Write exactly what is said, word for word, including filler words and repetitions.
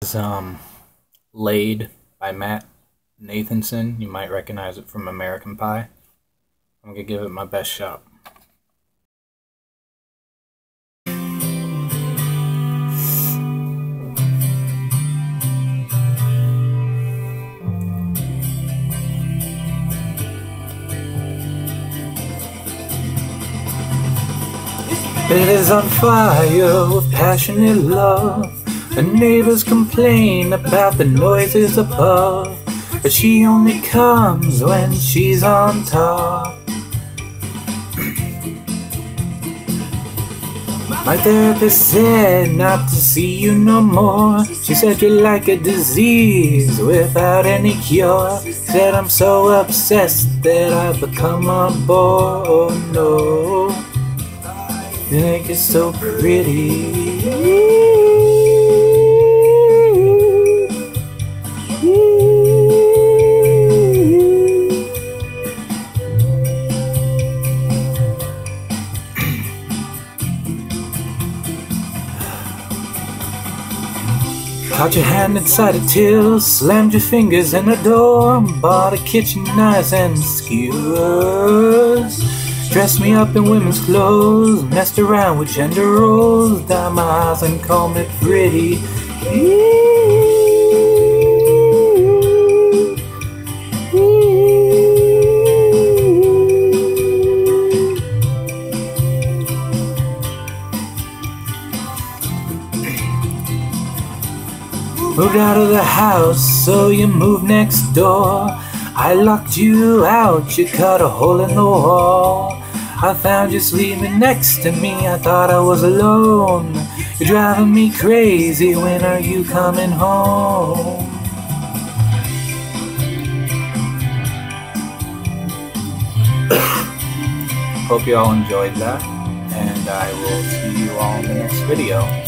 Is um Laid by Matt Nathanson. You might recognize it from American Pie. I'm gonna give it my best shot. Bed is on fire with passionate love. The neighbors complain about the noises above, but she only comes when she's on top. My therapist said not to see you no more. She said you're like a disease without any cure. Said I'm so obsessed that I've become a bore. Oh no, you think it's so pretty. Caught your hand inside a till, slammed your fingers in the door, bought a kitchen knives and skewers, dressed me up in women's clothes, messed around with gender roles, dyed my eyes and called me pretty. Moved out of the house, so you moved next door. I locked you out, you cut a hole in the wall. I found you sleeping next to me, I thought I was alone. You're driving me crazy, when are you coming home? Hope you all enjoyed that, and I will see you all in the next video.